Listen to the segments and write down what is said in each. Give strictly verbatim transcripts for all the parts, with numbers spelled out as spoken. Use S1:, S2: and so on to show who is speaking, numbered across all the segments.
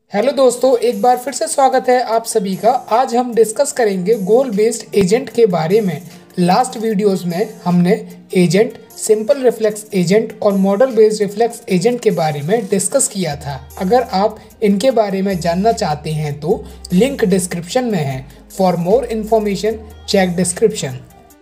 S1: Hello दोस्तों, एक बार फिर से स्वागत है आप सभी का। आज हम डिस्कस करेंगे गोल बेस्ड एजेंट के बारे में। लास्ट वीडियोस में हमने एजेंट, सिंपल रिफ्लेक्स एजेंट और मॉडल बेस्ड रिफ्लेक्स एजेंट के बारे में डिस्कस किया था। अगर आप इनके बारे में जानना चाहते हैं तो लिंक डिस्क्रिप्शन में है। For more information check description.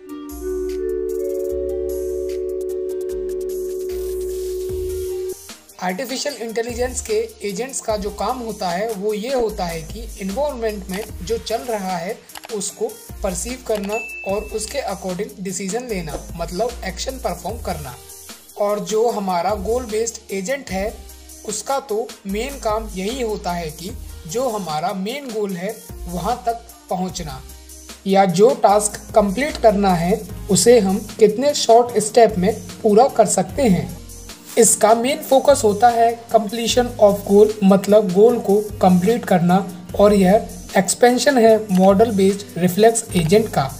S1: Artificial intelligence के एजेंट्स का जो काम होता है वो ये होता है कि इन्वायरमेंट में जो चल रहा है उसको परसीव करना और उसके अकॉर्डिंग डिसीजन लेना, मतलब एक्शन परफॉर्म करना। और जो हमारा गोल बेस्ड एजेंट है उसका तो मेन काम यही होता है कि जो हमारा मेन गोल है वहाँ तक पहुँचना, या जो टास्क कंप्लीट करना है उसे हम कितने शॉर्ट स्टेप में पूरा कर सकते हैं। इसका मेन फोकस होता है कंप्लीशन ऑफ गोल, मतलब गोल को कंप्लीट करना। और यह एक्सपेंशन है मॉडल बेस्ड रिफ्लेक्स एजेंट का।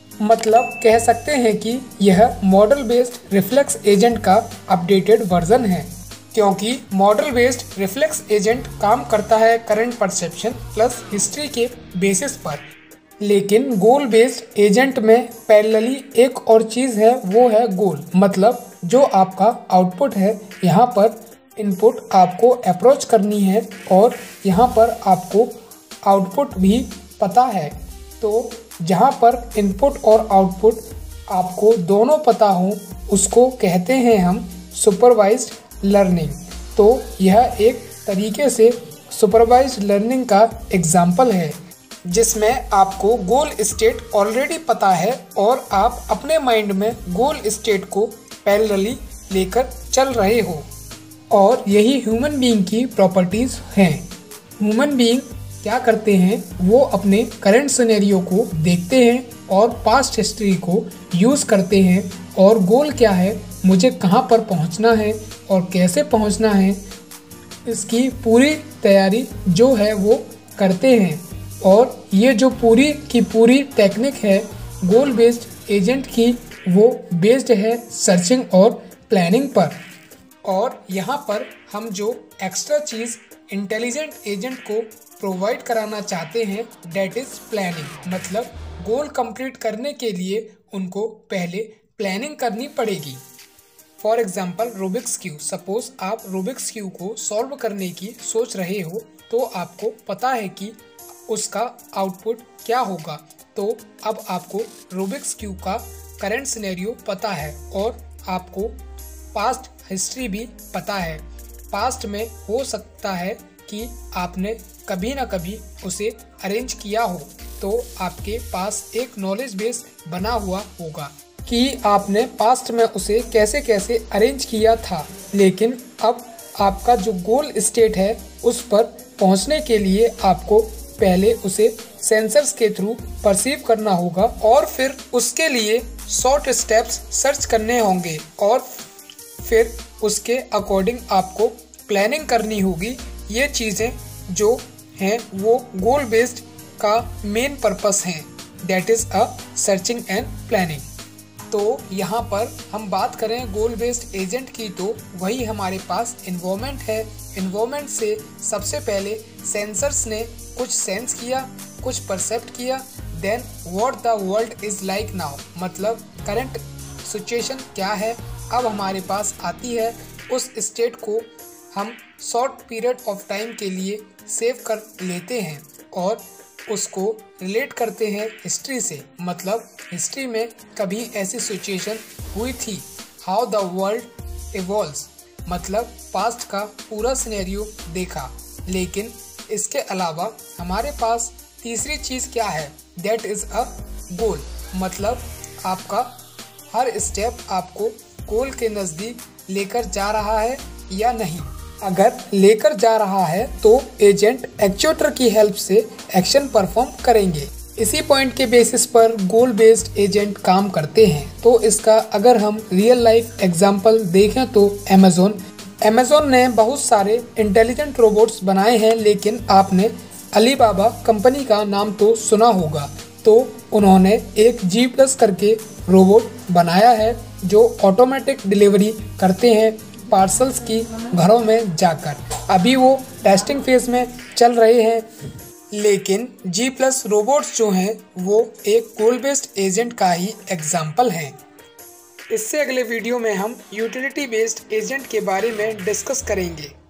S1: मतलब कह सकते हैं कि यह मॉडल बेस्ड रिफ्लेक्स एजेंट का अपडेटेड वर्जन है, क्योंकि मॉडल बेस्ड रिफ्लेक्स एजेंट काम करता है करंट परसेप्शन प्लस हिस्ट्री के बेसिस पर। लेकिन गोल बेस्ड एजेंट में पैरेलली एक और चीज़ है, वो है गोल। मतलब जो आपका आउटपुट है, यहाँ पर इनपुट आपको अप्रोच करनी है और यहाँ पर आपको आउटपुट भी पता है। तो जहाँ पर इनपुट और आउटपुट आपको दोनों पता हो उसको कहते हैं हम सुपरवाइज्ड लर्निंग। तो यह एक तरीके से सुपरवाइज्ड लर्निंग का एग्जाम्पल है, जिसमें आपको गोल स्टेट ऑलरेडी पता है और आप अपने माइंड में गोल स्टेट को पैरेलली लेकर चल रहे हो। और यही ह्यूमन बीइंग की प्रॉपर्टीज़ हैं। ह्यूमन बीइंग क्या करते हैं, वो अपने करंट सिनेरियो को देखते हैं और पास्ट हिस्ट्री को यूज़ करते हैं। और गोल क्या है, मुझे कहाँ पर पहुँचना है और कैसे पहुँचना है, इसकी पूरी तैयारी जो है वो करते हैं। और ये जो पूरी की पूरी टेक्निक है गोल बेस्ड एजेंट की, वो बेस्ड है सर्चिंग और प्लानिंग पर। और यहाँ पर हम जो एक्स्ट्रा चीज़ इंटेलिजेंट एजेंट को प्रोवाइड कराना चाहते हैं, डेट इज़ प्लानिंग। मतलब गोल कंप्लीट करने के लिए उनको पहले प्लानिंग करनी पड़ेगी। For example Rubik's cube. Suppose आप रूबिक्स क्यूब को सॉल्व करने की सोच रहे हो, तो आपको पता है कि उसका आउटपुट क्या होगा। तो अब आपको रूबिक्स क्यूब का करंट सिनेरियो पता है और आपको पास्ट हिस्ट्री भी पता है। पास्ट में हो सकता है कि आपने कभी ना कभी उसे अरेंज किया हो, तो आपके पास एक नॉलेज बेस बना हुआ होगा कि आपने पास्ट में उसे कैसे कैसे अरेंज किया था। लेकिन अब आपका जो गोल स्टेट है उस पर पहुंचने के लिए आपको पहले उसे सेंसर्स के थ्रू परसीव करना होगा और फिर उसके लिए शॉर्ट स्टेप्स सर्च करने होंगे और फिर उसके अकॉर्डिंग आपको प्लानिंग करनी होगी। ये चीज़ें जो हैं वो गोल बेस्ड का मेन पर्पस हैं, that is a searching and planning. तो यहाँ पर हम बात करें गोल बेस्ड एजेंट की, तो वही हमारे पास इन्वायरमेंट है। इन्वायरमेंट से सबसे पहले सेंसर्स ने कुछ सेंस किया, कुछ परसेप्ट किया, then what the world is like now, मतलब करंट सिचुएशन क्या है अब हमारे पास आती है। उस स्टेट को हम शॉर्ट पीरियड ऑफ टाइम के लिए सेव कर लेते हैं और उसको रिलेट करते हैं हिस्ट्री से। मतलब हिस्ट्री में कभी ऐसी सिचुएशन हुई थी, हाउ द वर्ल्ड इवॉल्व्स, मतलब पास्ट का पूरा सिनेरियो देखा। लेकिन इसके अलावा हमारे पास तीसरी चीज़ क्या है, दैट इज़ अ गोल। मतलब आपका हर स्टेप आपको गोल के नज़दीक लेकर जा रहा है या नहीं। अगर लेकर जा रहा है तो एजेंट एक्चुएटर की हेल्प से एक्शन परफॉर्म करेंगे। इसी पॉइंट के बेसिस पर गोल बेस्ड एजेंट काम करते हैं। तो इसका अगर हम रियल लाइफ एग्जांपल देखें तो अमेज़न अमेज़न ने बहुत सारे इंटेलिजेंट रोबोट्स बनाए हैं, लेकिन आपने अलीबाबा कंपनी का नाम तो सुना होगा। तो उन्होंने एक जी प्लस करके रोबोट बनाया है जो ऑटोमेटिक डिलीवरी करते हैं पार्सल्स की घरों में जाकर। अभी वो टेस्टिंग फेज में चल रहे हैं, लेकिन जी प्लस रोबोट्स जो हैं वो एक गोल बेस्ड एजेंट का ही एग्जाम्पल हैं। इससे अगले वीडियो में हम यूटिलिटी बेस्ड एजेंट के बारे में डिस्कस करेंगे।